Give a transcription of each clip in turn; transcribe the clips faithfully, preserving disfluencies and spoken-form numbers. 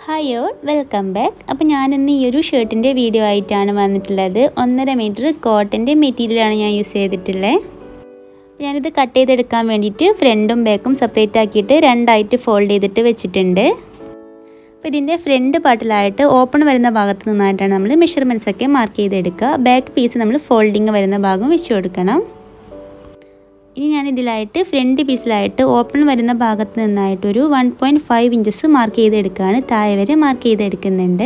Hi all, welcome back. അപ്പോൾ ഞാനിന്ന് ഈ ഒരു ഷർട്ടിൻ്റെ വീഡിയോ ആയിട്ടാണ് വന്നിട്ടുള്ളത്. ഒന്നര മീറ്റർ കോട്ടൻ്റെ മെറ്റീരിയലാണ് ഞാൻ യൂസ് ചെയ്തിട്ടുള്ളത്. ഞാനിത് കട്ട് ചെയ്തെടുക്കാൻ വേണ്ടിയിട്ട് ഫ്രണ്ടും ബാക്കും സെപ്പറേറ്റ് ആക്കിയിട്ട് രണ്ടായിട്ട് ഫോൾഡ് ചെയ്തിട്ട് വെച്ചിട്ടുണ്ട്. അപ്പോൾ ഇതിൻ്റെ ഫ്രണ്ട് പാർട്ടിലായിട്ട് ഓപ്പൺ വരുന്ന ഭാഗത്ത് നിന്നായിട്ടാണ് നമ്മൾ മെഷർമെൻറ്റ്സൊക്കെ മാർക്ക് ചെയ്തെടുക്കുക. ബാക്ക് പീസ് നമ്മൾ ഫോൾഡിങ് വരുന്ന ഭാഗം വെച്ച് കൊടുക്കണം. ഇനി ഞാനിതിലായിട്ട് ഫ്രണ്ട് പീസിലായിട്ട് ഓപ്പൺ വരുന്ന ഭാഗത്ത് നിന്നായിട്ടൊരു one point five inches mark ചെയ്തെടുക്കുകയാണ്. താഴെ വരെ മാർക്ക് ചെയ്തെടുക്കുന്നുണ്ട്.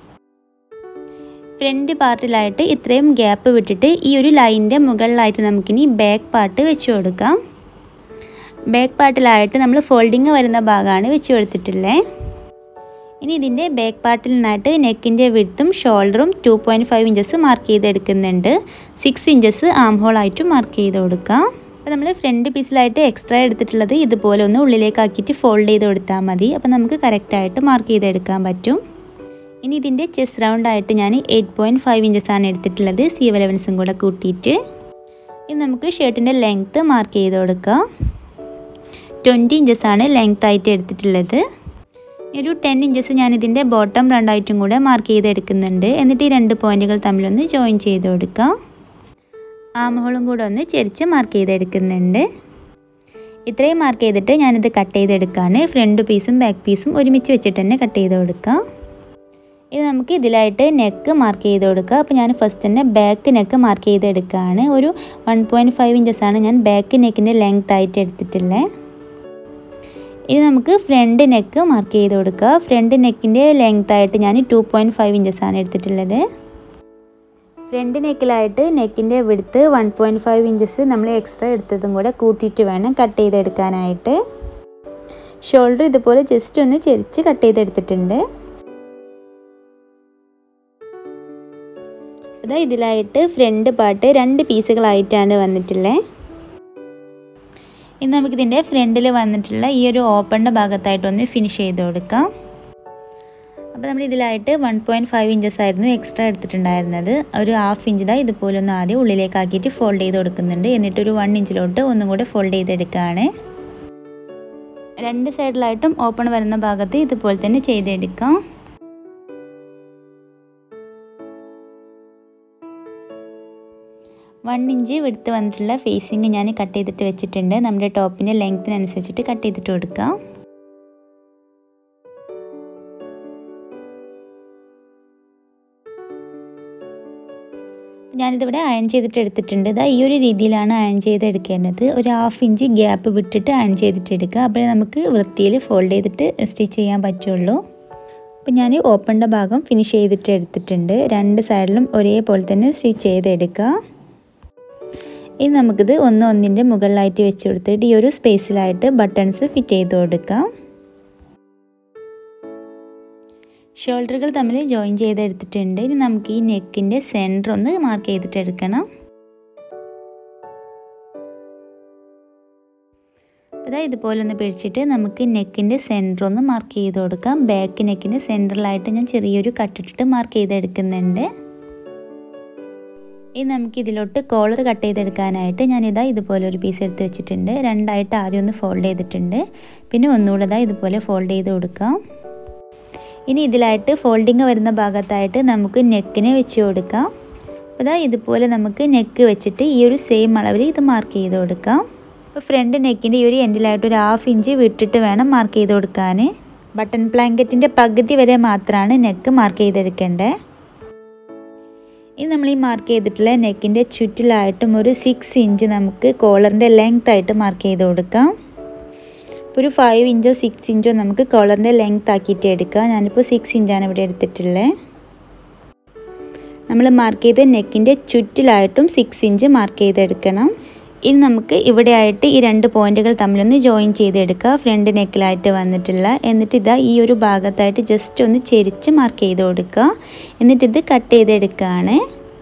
ഫ്രണ്ട് പാർട്ടിലായിട്ട് ഇത്രയും ഗ്യാപ്പ് വിട്ടിട്ട് ഈ ഒരു ലൈനിൻ്റെ മുകളിലായിട്ട് നമുക്കിനി ബാക്ക് പാർട്ട് വെച്ച് കൊടുക്കാം. ബാക്ക് പാർട്ടിലായിട്ട് നമ്മൾ ഫോൾഡിങ് വരുന്ന ഭാഗമാണ് വെച്ച് കൊടുത്തിട്ടുള്ളത്. ഇനി ഇതിൻ്റെ ബാക്ക് പാർട്ടിൽ നിന്നായിട്ട് നെക്കിൻ്റെ വിഡ്ത്തും ഷോൾഡറും two point five inches mark ചെയ്തെടുക്കുന്നുണ്ട്. സിക്സ് ഇഞ്ചസ് ആം ഹോളായിട്ട് മാർക്ക് ചെയ്ത് കൊടുക്കാം. അപ്പോൾ നമ്മൾ ഫ്രണ്ട് പീസിലായിട്ട് എക്സ്ട്രാ എടുത്തിട്ടുള്ളത് ഇതുപോലെ ഒന്ന് ഉള്ളിലേക്കാക്കിയിട്ട് ഫോൾഡ് ചെയ്ത് കൊടുത്താൽ മതി. അപ്പോൾ നമുക്ക് കറക്റ്റായിട്ട് മാർക്ക് ചെയ്തെടുക്കാൻ പറ്റും. ഇനി ഇതിൻ്റെ ചെസ്റ്റ് റൗണ്ടായിട്ട് ഞാൻ എയ്റ്റ് പോയിൻറ്റ് ഫൈവ് ഇഞ്ചസാണ് എടുത്തിട്ടുള്ളത്, സീവ് അലവൻസും കൂടെ കൂട്ടിയിട്ട്. ഇനി നമുക്ക് ഷർട്ടിൻ്റെ ലെങ്ത്ത് മാർക്ക് ചെയ്ത് കൊടുക്കാം. ട്വൻറ്റി ഇഞ്ചസാണ് ലെങ്ത് ആയിട്ട് എടുത്തിട്ടുള്ളത്. ഒരു ടെൻ ഇഞ്ചസ് ഞാനിതിൻ്റെ ബോട്ടം രണ്ടായിട്ടും കൂടെ മാർക്ക് ചെയ്തെടുക്കുന്നുണ്ട്. എന്നിട്ട് ഈ രണ്ട് പോയിൻറ്റുകൾ തമ്മിലൊന്ന് ജോയിൻ ചെയ്ത് കൊടുക്കാം. ആം ഹോളും കൂടെ ഒന്ന് ചെരിച്ച് മാർക്ക് ചെയ്തെടുക്കുന്നുണ്ട്. ഇത്രയും മാർക്ക് ചെയ്തിട്ട് ഞാനിത് കട്ട് ചെയ്തെടുക്കുകയാണ്. ഫ്രണ്ട് പീസും ബാക്ക് പീസും ഒരുമിച്ച് വെച്ചിട്ട് തന്നെ കട്ട് ചെയ്ത് കൊടുക്കാം. ഇത് നമുക്ക് ഇതിലായിട്ട് നെക്ക് മാർക്ക് ചെയ്ത് കൊടുക്കുക. അപ്പോൾ ഞാൻ ഫസ്റ്റ് തന്നെ ബാക്ക് നെക്ക് മാർക്ക് ചെയ്തെടുക്കുകയാണ്. ഒരു വൺ പോയിൻറ്റ് ഫൈവ് ഇഞ്ചസാണ് ഞാൻ ബാക്ക് നെക്കിൻ്റെ ലെങ്ത് ആയിട്ട് എടുത്തിട്ടുള്ളത്. ഇനി നമുക്ക് ഫ്രണ്ട് നെക്ക് മാർക്ക് ചെയ്ത് കൊടുക്കുക. ഫ്രണ്ട് നെക്കിൻ്റെ ലെങ്ത് ആയിട്ട് ഞാൻ ടു പോയിൻറ്റ് ഫൈവ് ഇഞ്ചസാണ് എടുത്തിട്ടുള്ളത്. ഫ്രണ്ട് നെക്കിലായിട്ട് നെക്കിൻ്റെ width one point five inches നമ്മൾ എക്സ്ട്രാ എടുത്തതും കൂടെ കൂട്ടിയിട്ട് വേണം കട്ട് ചെയ്തെടുക്കാനായിട്ട്. ഷോൾഡർ ഇതുപോലെ ജസ്റ്റ് ഒന്ന് ചെരിച്ച് കട്ട് ചെയ്തെടുത്തിട്ടുണ്ട്. അതാ ഇതിലായിട്ട് ഫ്രണ്ട് പാർട്ട് രണ്ട് പീസുകളായിട്ടാണ് വന്നിട്ടുള്ളത്. ഇനി നമുക്കിതിൻ്റെ ഫ്രണ്ടിൽ വന്നിട്ടുള്ള ഈ ഒരു ഓപ്പണിൻ്റെ ഭാഗത്തായിട്ടൊന്ന് ഫിനിഷ് ചെയ്ത് കൊടുക്കാം. അപ്പോൾ നമ്മൾ ഇതിലായിട്ട് വൺ പോയിൻറ്റ് ഫൈവ് ഇഞ്ചസ് ആയിരുന്നു എക്സ്ട്രാ എടുത്തിട്ടുണ്ടായിരുന്നത്. ഒരു ഹാഫ് ഇഞ്ച് ഇതാ ഇതുപോലെ ഒന്ന് ആദ്യം ഉള്ളിലേക്കാക്കിയിട്ട് ഫോൾഡ് ചെയ്ത് കൊടുക്കുന്നുണ്ട്. എന്നിട്ടൊരു വൺ ഇഞ്ചിലോട്ട് ഒന്നും കൂടെ ഫോൾഡ് ചെയ്തെടുക്കുകയാണ്. രണ്ട് സൈഡിലായിട്ടും ഓപ്പൺ വരുന്ന ഭാഗത്ത് ഇതുപോലെ തന്നെ ചെയ്തെടുക്കാം. വൺ ഇഞ്ച് വിഡ്ത്ത് വന്നിട്ടുള്ള ഫേസിങ് ഞാൻ കട്ട് ചെയ്തിട്ട് വെച്ചിട്ടുണ്ട്. നമ്മുടെ ടോപ്പിൻ്റെ ലെങ്ത്തിനനുസരിച്ചിട്ട് കട്ട് ചെയ്തിട്ട് കൊടുക്കാം. ഞാനിതിവിടെ അയൺ ചെയ്തിട്ട് എടുത്തിട്ടുണ്ട്. ഇതാ ഈ ഒരു രീതിയിലാണ് അയൺ ചെയ്തെടുക്കേണ്ടത്. ഒരു ഹാഫ് ഇഞ്ച് ഗ്യാപ്പ് വിട്ടിട്ട് അയൺ ചെയ്തിട്ട് എടുക്കുക. അപ്പോഴേ നമുക്ക് വൃത്തിയിൽ ഫോൾഡ് ചെയ്തിട്ട് സ്റ്റിച്ച് ചെയ്യാൻ പറ്റുള്ളൂ. അപ്പോൾ ഞാൻ ഓപ്പണിൻ്റെ ഭാഗം ഫിനിഷ് ചെയ്തിട്ട് എടുത്തിട്ടുണ്ട്. രണ്ട് സൈഡിലും ഒരേപോലെ തന്നെ സ്റ്റിച്ച് ചെയ്തെടുക്കുക. ഇനി നമുക്കിത് ഒന്ന് ഒന്നിൻ്റെ മുകളിലായിട്ട് വെച്ച് കൊടുത്തിട്ട് ഈ ഒരു സ്പേസിലായിട്ട് ബട്ടൺസ് ഫിറ്റ് ചെയ്ത് കൊടുക്കാം. ഷോൾഡറുകൾ തമ്മിൽ ജോയിൻ ചെയ്തെടുത്തിട്ടുണ്ട്. ഇനി നമുക്ക് ഈ നെക്കിൻ്റെ സെൻറ്റർ ഒന്ന് മാർക്ക് ചെയ്തിട്ട് എടുക്കണം. അതാ ഇതുപോലെ ഒന്ന് പിടിച്ചിട്ട് നമുക്ക് നെക്കിൻ്റെ സെൻറ്റർ ഒന്ന് മാർക്ക് ചെയ്ത് കൊടുക്കാം. ബാക്ക് നെക്കിൻ്റെ സെൻറ്ററിലായിട്ട് ഞാൻ ചെറിയൊരു കട്ടിട്ടിട്ട് മാർക്ക് ചെയ്തെടുക്കുന്നുണ്ട്. ഇനി നമുക്ക് ഇതിലോട്ട് കോളർ കട്ട് ചെയ്തെടുക്കാനായിട്ട് ഞാനിതാ ഇതുപോലെ ഒരു പീസ് എടുത്ത് വെച്ചിട്ടുണ്ട്. രണ്ടായിട്ട് ആദ്യം ഒന്ന് ഫോൾഡ് ചെയ്തിട്ടുണ്ട്. പിന്നെ ഒന്നുകൂടെ ഇതാ ഇതുപോലെ ഫോൾഡ് ചെയ്ത് കൊടുക്കാം. ഇനി ഇതിലായിട്ട് ഫോൾഡിങ് വരുന്ന ഭാഗത്തായിട്ട് നമുക്ക് നെക്കിനെ വെച്ച് കൊടുക്കാം. അപ്പോൾ ഇതാ ഇതുപോലെ നമുക്ക് നെക്ക് വെച്ചിട്ട് ഈ ഒരു സെയിം അളവിൽ ഇത് മാർക്ക് ചെയ്ത് കൊടുക്കാം. അപ്പോൾ ഫ്രണ്ട് നെക്കിൻ്റെ ഈ ഒരു എൻഡിലായിട്ട് ഒരു ഹാഫ് ഇഞ്ച് വിട്ടിട്ട് വേണം മാർക്ക് ചെയ്ത് കൊടുക്കാൻ. ബട്ടൺ ബ്ലാങ്കറ്റിൻ്റെ പകുതി വരെ മാത്രമാണ് നെക്ക് മാർക്ക് ചെയ്തെടുക്കേണ്ടത്. ഇനി നമ്മൾ ഈ മാർക്ക് ചെയ്തിട്ടുള്ള നെക്കിൻ്റെ ചുറ്റിലായിട്ടും ഒരു സിക്സ് ഇഞ്ച് നമുക്ക് കോളറിൻ്റെ ലെങ്ത് ആയിട്ട് മാർക്ക് ചെയ്ത് കൊടുക്കാം. ഒരു ഫൈവ് ഇഞ്ചോ സിക്സ് ഇഞ്ചോ നമുക്ക് കോളറിൻ്റെ ലെങ്ത് ആക്കിയിട്ട് എടുക്കാം. ഞാനിപ്പോൾ സിക്സ് ഇഞ്ചാണ് ഇവിടെ എടുത്തിട്ടുള്ളത്. നമ്മൾ മാർക്ക് ചെയ്ത നെക്കിൻ്റെ ചുറ്റിലായിട്ടും സിക്സ് ഇഞ്ച് മാർക്ക് ചെയ്തെടുക്കണം. ഇനി നമുക്ക് ഇവിടെ ആയിട്ട് ഈ രണ്ട് പോയിൻറ്റുകൾ തമ്മിലൊന്ന് ജോയിൻ ചെയ്തെടുക്കുക. ഫ്രണ്ട് നെക്കിലായിട്ട് വന്നിട്ടുള്ള എന്നിട്ട് ഇതാ ഈ ഒരു ഭാഗത്തായിട്ട് ജസ്റ്റ് ഒന്ന് ചെരിച്ച് മാർക്ക് ചെയ്ത് കൊടുക്കുക. എന്നിട്ടിത് കട്ട് ചെയ്തെടുക്കുകയാണ്.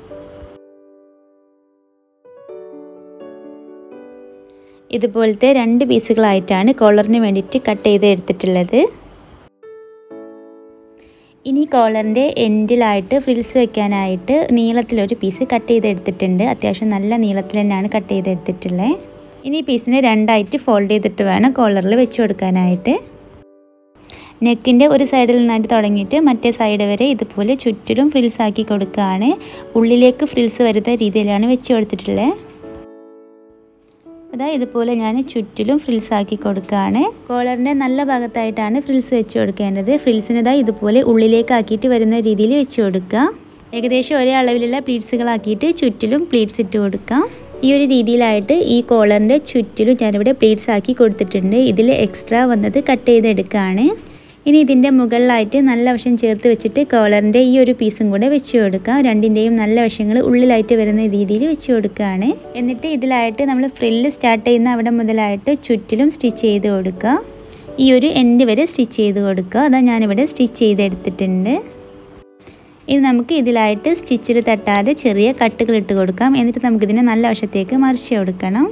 ഇതുപോലത്തെ രണ്ട് പീസുകളായിട്ടാണ് കോളറിന് വേണ്ടിയിട്ട് കട്ട് ചെയ്ത് എടുത്തിട്ടുള്ളത്. ഇനി കോളറിൻ്റെ എൻഡിലായിട്ട് ഫ്രിൽസ് വെക്കാനായിട്ട് നീളത്തിലൊരു പീസ് കട്ട് ചെയ്തെടുത്തിട്ടുണ്ട്. അത്യാവശ്യം നല്ല നീളത്തിൽ തന്നെയാണ് കട്ട് ചെയ്തെടുത്തിട്ടുള്ളത്. ഇനി ഈ പീസിനെ രണ്ടായിട്ട് ഫോൾഡ് ചെയ്തിട്ട് വേണം കോളറിൽ വെച്ച് കൊടുക്കാനായിട്ട്. നെക്കിൻ്റെ ഒരു സൈഡിൽ നിന്നായിട്ട് തുടങ്ങിയിട്ട് മറ്റേ സൈഡ് വരെ ഇതുപോലെ ചുറ്റിലും ഫ്രിൽസ് ആക്കി കൊടുക്കുകയാണ്. ഉള്ളിലേക്ക് ഫ്രിൽസ് വരുന്ന രീതിയിലാണ് വെച്ച് കൊടുത്തിട്ടുള്ളത്. അതാ ഇതുപോലെ ഞാൻ ചുറ്റിലും ഫ്രിൽസ് ആക്കി കൊടുക്കുകയാണ്. കോളറിൻ്റെ നല്ല ഭാഗത്തായിട്ടാണ് ഫ്രിൽസ് വെച്ച് കൊടുക്കേണ്ടത്. ഫ്രിൽസിന് ഇതാ ഇതുപോലെ ഉള്ളിലേക്ക് ആക്കിയിട്ട് വരുന്ന രീതിയിൽ വെച്ച് കൊടുക്കുക. ഏകദേശം ഒരേ അളവിലുള്ള പ്ലീറ്റ്സുകളാക്കിയിട്ട് ചുറ്റിലും പ്ലീറ്റ്സ് ഇട്ട് കൊടുക്കാം. ഈ ഒരു രീതിയിലായിട്ട് ഈ കോളറിൻ്റെ ചുറ്റിലും ഞാനിവിടെ പ്ലീറ്റ്സ് ആക്കി കൊടുത്തിട്ടുണ്ട്. ഇതിൽ എക്സ്ട്രാ വന്നത് കട്ട് ചെയ്തെടുക്കുകയാണ്. ഇനി ഇതിൻ്റെ മുകളിലായിട്ട് നല്ല വശം ചേർത്ത് വെച്ചിട്ട് കോളറിൻ്റെ ഈ ഒരു പീസും കൂടെ വെച്ച് കൊടുക്കാം. രണ്ടിൻ്റെയും നല്ല വശങ്ങൾ ഉള്ളിലായിട്ട് വരുന്ന രീതിയിൽ വെച്ച് കൊടുക്കുകയാണ്. എന്നിട്ട് ഇതിലായിട്ട് നമ്മൾ ഫ്രില്ല് സ്റ്റാർട്ട് ചെയ്യുന്ന അവിടെ മുതലായിട്ട് ചുറ്റിലും സ്റ്റിച്ച് ചെയ്ത് കൊടുക്കുക. ഈ ഒരു എൻഡ് വരെ സ്റ്റിച്ച് ചെയ്ത് കൊടുക്കുക. അതാ ഞാനിവിടെ സ്റ്റിച്ച് ചെയ്തെടുത്തിട്ടുണ്ട്. ഇനി നമുക്ക് ഇതിലായിട്ട് സ്റ്റിച്ചിൽ തട്ടാതെ ചെറിയ കട്ടുകൾ ഇട്ട് കൊടുക്കാം. എന്നിട്ട് നമുക്കിതിനെ നല്ല വശത്തേക്ക് മറിച്ച് കൊടുക്കണം.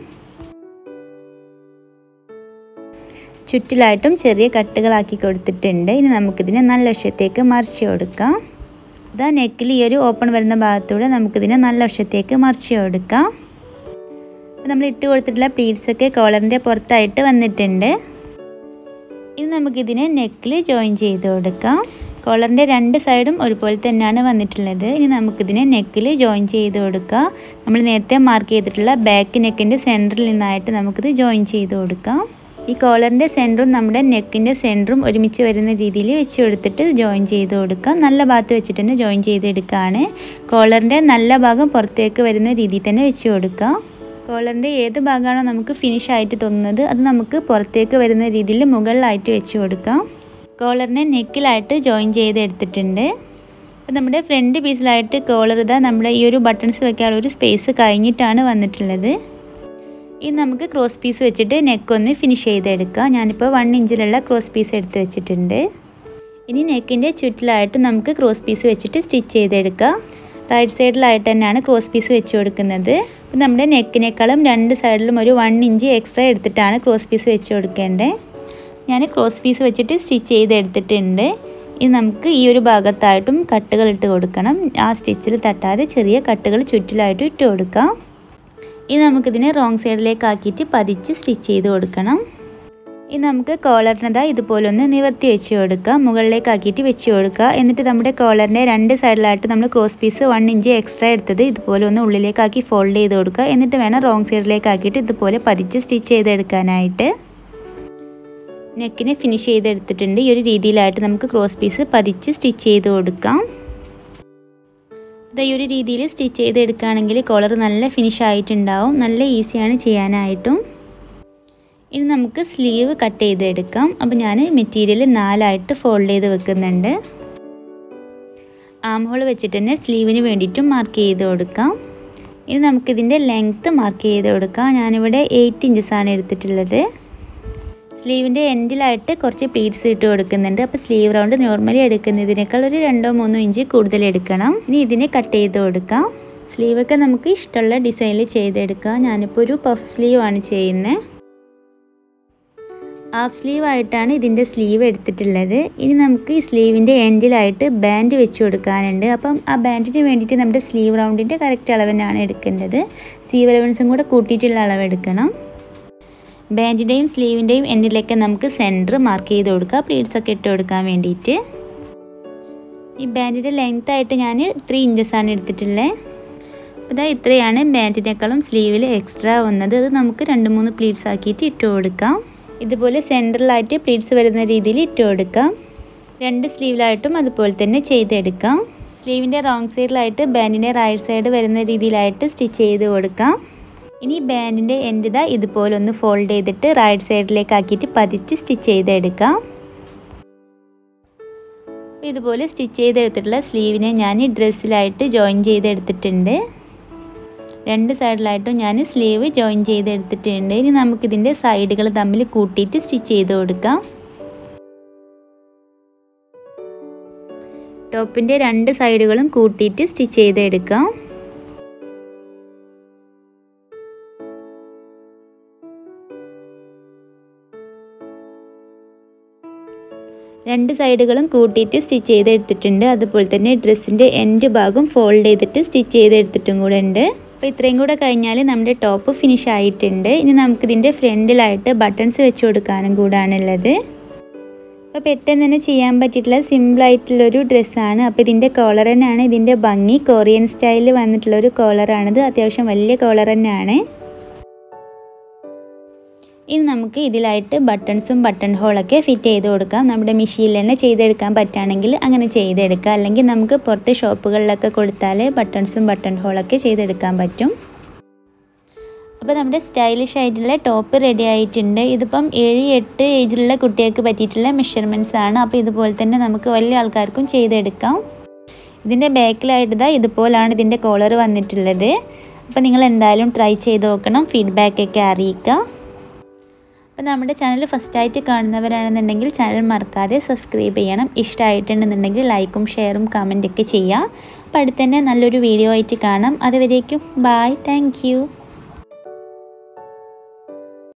ചുറ്റിലായിട്ടും ചെറിയ കട്ടുകളാക്കി കൊടുത്തിട്ടുണ്ട്. ഇനി നമുക്കിതിനെ നല്ല വശത്തേക്ക് മറിച്ച് കൊടുക്കാം. ഇതാ നെക്കിൽ ഈ ഒരു ഓപ്പൺ വരുന്ന ഭാഗത്തൂടെ നമുക്കിതിനെ നല്ല വശത്തേക്ക് മറിച്ച് കൊടുക്കാം. അപ്പോൾ നമ്മൾ ഇട്ട് കൊടുത്തിട്ടുള്ള പ്ലീറ്റ്സൊക്കെ കോളറിൻ്റെ പുറത്തായിട്ട് വന്നിട്ടുണ്ട്. ഇനി നമുക്കിതിനെ നെക്കിൽ ജോയിൻ ചെയ്ത് കൊടുക്കാം. കോളറിൻ്റെ രണ്ട് സൈഡും ഒരുപോലെ തന്നെയാണ് വന്നിട്ടുള്ളത്. ഇനി നമുക്കിതിനെ നെക്കിൽ ജോയിൻ ചെയ്ത് കൊടുക്കാം. നമ്മൾ നേരത്തെ മാർക്ക് ചെയ്തിട്ടുള്ള ബാക്ക് നെക്കിൻ്റെ സെൻറ്ററിൽ നിന്നായിട്ട് നമുക്കിത് ജോയിൻ ചെയ്ത് കൊടുക്കാം. ഈ കോളറിൻ്റെ സെൻറ്ററും നമ്മുടെ നെക്കിൻ്റെ സെൻറ്ററും ഒരുമിച്ച് വരുന്ന രീതിയിൽ വെച്ച് കൊടുത്തിട്ട് ജോയിൻ ചെയ്ത് കൊടുക്കാം. നല്ല ഭാഗത്ത് വെച്ചിട്ട് തന്നെ ജോയിൻ ചെയ്തെടുക്കുകയാണ്. കോളറിൻ്റെ നല്ല ഭാഗം പുറത്തേക്ക് വരുന്ന രീതിയിൽ തന്നെ വെച്ച് കൊടുക്കാം. കോളറിൻ്റെ ഏത് ഭാഗമാണോ നമുക്ക് ഫിനിഷ് ആയിട്ട് തോന്നുന്നത് അത് നമുക്ക് പുറത്തേക്ക് വരുന്ന രീതിയിൽ മുകളിലായിട്ട് വെച്ച് കൊടുക്കാം. കോളറിനെ നെക്കിലായിട്ട് ജോയിൻ ചെയ്ത് എടുത്തിട്ടുണ്ട്. അപ്പോൾ നമ്മുടെ ഫ്രണ്ട് പീസിലായിട്ട് കോളർ ഇതാ നമ്മുടെ ഈ ഒരു ബട്ടൺസ് വെക്കാനുള്ള ഒരു സ്പേസ് കഴിഞ്ഞിട്ടാണ് വന്നിട്ടുള്ളത്. ഇനി നമുക്ക് ക്രോസ് പീസ് വെച്ചിട്ട് നെക്കൊന്ന് ഫിനിഷ് ചെയ്തെടുക്കാം. ഞാനിപ്പോൾ വൺ ഇഞ്ചിലുള്ള ക്രോസ് പീസ് എടുത്ത് വെച്ചിട്ടുണ്ട്. ഇനി നെക്കിൻ്റെ ചുറ്റിലായിട്ട് നമുക്ക് ക്രോസ് പീസ് വെച്ചിട്ട് സ്റ്റിച്ച് ചെയ്തെടുക്കാം. റൈറ്റ് സൈഡിലായിട്ട് തന്നെയാണ് ക്രോസ് പീസ് വെച്ച് കൊടുക്കുന്നത്. അപ്പോൾ നമ്മുടെ നെക്കിനേക്കാളും രണ്ട് സൈഡിലും ഒരു വൺ ഇഞ്ച് എക്സ്ട്രാ എടുത്തിട്ടാണ് ക്രോസ് പീസ് വെച്ച് കൊടുക്കേണ്ടത്. ഞാൻ ക്രോസ് പീസ് വെച്ചിട്ട് സ്റ്റിച്ച് ചെയ്തെടുത്തിട്ടുണ്ട്. ഇനി നമുക്ക് ഈ ഒരു ഭാഗത്തായിട്ടും കട്ടുകൾ ഇട്ട് കൊടുക്കണം. ആ സ്റ്റിച്ചിൽ തട്ടാതെ ചെറിയ കട്ടുകൾ ചുറ്റിലായിട്ട് ഇട്ട് കൊടുക്കാം. ഇനി നമുക്കിതിനെ റോങ് സൈഡിലേക്ക് ആക്കിയിട്ട് പതിച്ച് സ്റ്റിച്ച് ചെയ്ത് കൊടുക്കണം. ഇനി നമുക്ക് കോളറിനതാ ഇതുപോലെ ഒന്ന് നിവർത്തി വെച്ച് കൊടുക്കാം. മുകളിലേക്ക് ആക്കിയിട്ട് വെച്ച് കൊടുക്കുക. എന്നിട്ട് നമ്മുടെ കോളറിൻ്റെ രണ്ട് സൈഡിലായിട്ട് നമ്മൾ cross piece one inch extra എടുത്തത് ഇതുപോലെ ഒന്ന് ഉള്ളിലേക്കാക്കി ഫോൾഡ് ചെയ്ത് കൊടുക്കുക. എന്നിട്ട് വേണം റോങ് സൈഡിലേക്ക് ആക്കിയിട്ട് ഇതുപോലെ പതിച്ച് സ്റ്റിച്ച് ചെയ്തെടുക്കാനായിട്ട്. നെക്കിനെ ഫിനിഷ് ചെയ്തെടുത്തിട്ടുണ്ട്. ഈ ഒരു രീതിയിലായിട്ട് നമുക്ക് ക്രോസ് പീസ് പതിച്ച് സ്റ്റിച്ച് ചെയ്ത് കൊടുക്കാം. ഈ ഒരു രീതിയിൽ സ്റ്റിച്ച് ചെയ്തെടുക്കുകയാണെങ്കിൽ കോളർ നല്ല ഫിനിഷ് ആയിട്ടുണ്ടാവും. നല്ല ഈസിയാണ് ചെയ്യാനായിട്ടും. ഇനി നമുക്ക് സ്ലീവ് കട്ട് ചെയ്തെടുക്കാം. അപ്പോൾ ഞാൻ മെറ്റീരിയൽ നാലായിട്ട് ഫോൾഡ് ചെയ്ത് വെക്കുന്നുണ്ട്. ആം ഹോൾ വെച്ചിട്ട് തന്നെ സ്ലീവിന് വേണ്ടിയിട്ടും മാർക്ക് ചെയ്ത് കൊടുക്കാം. ഇനി നമുക്കിതിൻ്റെ ലെങ്ത്ത് മാർക്ക് ചെയ്ത് കൊടുക്കാം. ഞാനിവിടെ എയ്റ്റ് ഇഞ്ചസാണ് എടുത്തിട്ടുള്ളത്. സ്ലീവിൻ്റെ എൻഡിലായിട്ട് കുറച്ച് പ്ലീറ്റ്സ് ഇട്ട് കൊടുക്കുന്നുണ്ട്. അപ്പോൾ സ്ലീവ് റൗണ്ട് നോർമലി എടുക്കുന്നതിനേക്കാൾ ഒരു രണ്ടോ മൂന്നോ ഇഞ്ച് കൂടുതൽ എടുക്കണം. ഇനി ഇതിനെ കട്ട് ചെയ്ത് കൊടുക്കാം. സ്ലീവൊക്കെ നമുക്ക് ഇഷ്ടമുള്ള ഡിസൈനിൽ ചെയ്തെടുക്കാം. ഞാനിപ്പോൾ ഒരു പഫ് സ്ലീവാണ് ചെയ്യുന്നത്. ഹാഫ് സ്ലീവ് ആയിട്ടാണ് ഇതിൻ്റെ സ്ലീവ് എടുത്തിട്ടുള്ളത്. ഇനി നമുക്ക് ഈ സ്ലീവിൻ്റെ എൻഡിലായിട്ട് ബാൻഡ് വെച്ച് കൊടുക്കാനുണ്ട്. അപ്പം ആ ബാൻഡിന് വേണ്ടിയിട്ട് നമ്മുടെ സ്ലീവ് റൗണ്ടിൻ്റെ കറക്റ്റ് അളവിനാണ് എടുക്കേണ്ടത്. സ്ലീവ് അലവൻസും കൂടെ കൂട്ടിയിട്ടുള്ള അളവ് എടുക്കണം. ബാൻഡിൻ്റെയും സ്ലീവിൻ്റെയും എൻഡിലൊക്കെ നമുക്ക് സെൻറ്റർ മാർക്ക് ചെയ്ത് കൊടുക്കുക, പ്ലീറ്റ്സൊക്കെ ഇട്ട് കൊടുക്കാൻ വേണ്ടിയിട്ട്. ഈ ബാൻഡിൻ്റെ ലെങ്ത് ആയിട്ട് ഞാൻ ത്രീ ഇഞ്ചസാണ് എടുത്തിട്ടുള്ളത്. അപ്പോൾ ഇതാ ഇത്രയാണ് ബാൻഡിനേക്കാളും സ്ലീവിൽ എക്സ്ട്രാ വന്നത്. അത് നമുക്ക് രണ്ട് മൂന്ന് പ്ലീറ്റ്സ് ആക്കിയിട്ട് ഇട്ട് കൊടുക്കാം. ഇതുപോലെ സെൻറ്ററിലായിട്ട് പ്ലീറ്റ്സ് വരുന്ന രീതിയിൽ ഇട്ട് കൊടുക്കാം. രണ്ട് സ്ലീവിലായിട്ടും അതുപോലെ തന്നെ ചെയ്തെടുക്കാം. സ്ലീവിൻ്റെ റോങ് സൈഡിലായിട്ട് ബാൻഡിൻ്റെ റൈറ്റ് സൈഡ് വരുന്ന രീതിയിലായിട്ട് സ്റ്റിച്ച് ചെയ്ത് കൊടുക്കാം. ഇനി ബാൻഡിൻ്റെ എൻഡ് ഇതാ ഇതുപോലെ ഒന്ന് ഫോൾഡ് ചെയ്തിട്ട് റൈറ്റ് സൈഡിലേക്ക് ആക്കിയിട്ട് പതിച്ച് സ്റ്റിച്ച് ചെയ്തെടുക്കാം. ഇതുപോലെ സ്റ്റിച്ച് ചെയ്തെടുത്തിട്ടുള്ള സ്ലീവിനെ ഞാൻ ഡ്രസ്സിലായിട്ട് ജോയിൻ ചെയ്തെടുത്തിട്ടുണ്ട്. രണ്ട് സൈഡിലായിട്ടും ഞാൻ സ്ലീവ് ജോയിൻ ചെയ്തെടുത്തിട്ടുണ്ട്. ഇനി നമുക്കിതിൻ്റെ സൈഡുകൾ തമ്മിൽ കൂട്ടിയിട്ട് സ്റ്റിച്ച് ചെയ്ത് കൊടുക്കാം. ടോപ്പിൻ്റെ രണ്ട് സൈഡുകളും കൂട്ടിയിട്ട് സ്റ്റിച്ച് ചെയ്തെടുക്കാം. രണ്ട് സൈഡുകളും കൂട്ടിയിട്ട് സ്റ്റിച്ച് ചെയ്തെടുത്തിട്ടുണ്ട്. അതുപോലെ തന്നെ ഡ്രസ്സിൻ്റെ എൻഡ് ഭാഗം ഫോൾഡ് ചെയ്തിട്ട് സ്റ്റിച്ച് ചെയ്തെടുത്തിട്ടും കൂടെ ഉണ്ട്. അപ്പോൾ ഇത്രയും കൂടെ കഴിഞ്ഞാൽ നമ്മുടെ ടോപ്പ് ഫിനിഷ് ആയിട്ടുണ്ട്. ഇനി നമുക്കിതിൻ്റെ ഫ്രണ്ടിലായിട്ട് ബട്ടൺസ് വെച്ച് കൊടുക്കാനും കൂടാണുള്ളത്. അപ്പോൾ പെട്ടെന്ന് തന്നെ ചെയ്യാൻ പറ്റിയിട്ടുള്ള സിമ്പിളായിട്ടുള്ളൊരു ഡ്രസ്സാണ്. അപ്പോൾ ഇതിൻ്റെ കോളർ തന്നെയാണ് ഇതിൻ്റെ ഭംഗി. കൊറിയൻ സ്റ്റൈലിൽ വന്നിട്ടുള്ളൊരു കോളറാണിത്. അത്യാവശ്യം വലിയ കോളർ തന്നെയാണ്. ഇനി നമുക്ക് ഇതിലായിട്ട് ബട്ടൺസും ബട്ടൺ ഹോളൊക്കെ ഫിറ്റ് ചെയ്ത് കൊടുക്കാം. നമ്മുടെ മെഷീനിൽ തന്നെ ചെയ്തെടുക്കാൻ പറ്റുകയാണെങ്കിൽ അങ്ങനെ ചെയ്തെടുക്കാം. അല്ലെങ്കിൽ നമുക്ക് പുറത്ത് ഷോപ്പുകളിലൊക്കെ കൊടുത്താൽ ബട്ടൺസും ബട്ടൺ ഹോളൊക്കെ ചെയ്തെടുക്കാൻ പറ്റും. അപ്പോൾ നമ്മുടെ സ്റ്റൈലിഷ് ആയിട്ടുള്ള ടോപ്പ് റെഡി ആയിട്ടുണ്ട്. ഇതിപ്പം ഏഴ് എട്ട് ഏജിലുള്ള കുട്ടികൾക്ക് പറ്റിയിട്ടുള്ള മെഷർമെൻറ്റ്സ് ആണ്. അപ്പോൾ ഇതുപോലെ തന്നെ നമുക്ക് വലിയ ആൾക്കാർക്കും ചെയ്തെടുക്കാം. ഇതിൻ്റെ ബാക്കിലായിട്ട് ഇതാ ഇതുപോലാണ് ഇതിൻ്റെ കോളർ വന്നിട്ടുള്ളത്. അപ്പോൾ നിങ്ങൾ എന്തായാലും ട്രൈ ചെയ്ത് നോക്കണം, ഫീഡ്ബാക്കൊക്കെ അറിയിക്കുക. അപ്പോൾ നമ്മുടെ ചാനൽ ഫസ്റ്റായിട്ട് കാണുന്നവരാണെന്നുണ്ടെങ്കിൽ ചാനൽ മറക്കാതെ സബ്സ്ക്രൈബ് ചെയ്യണം. ഇഷ്ടമായിട്ടുണ്ടെന്നുണ്ടെങ്കിൽ ലൈക്കും ഷെയറും കമൻറ്റൊക്കെ ചെയ്യുക. അപ്പോൾ അടുത്ത് തന്നെ നല്ലൊരു വീഡിയോ ആയിട്ട് കാണാം. അതുവരേക്കും ബായ്, താങ്ക് യു.